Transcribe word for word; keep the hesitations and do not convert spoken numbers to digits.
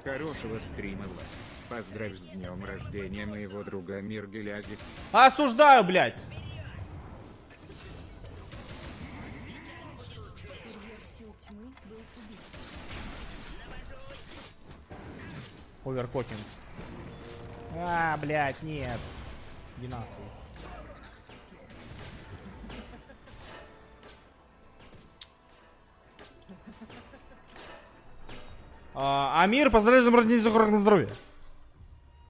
Хорошего стрима, Влад. Поздравь с днем рождения моего друга Амир Гелязев. Осуждаю, блядь! Оверкокинг. А, блядь, нет. Иди нахуй. А, Амир, поздравляю с днем рождения, здоровья.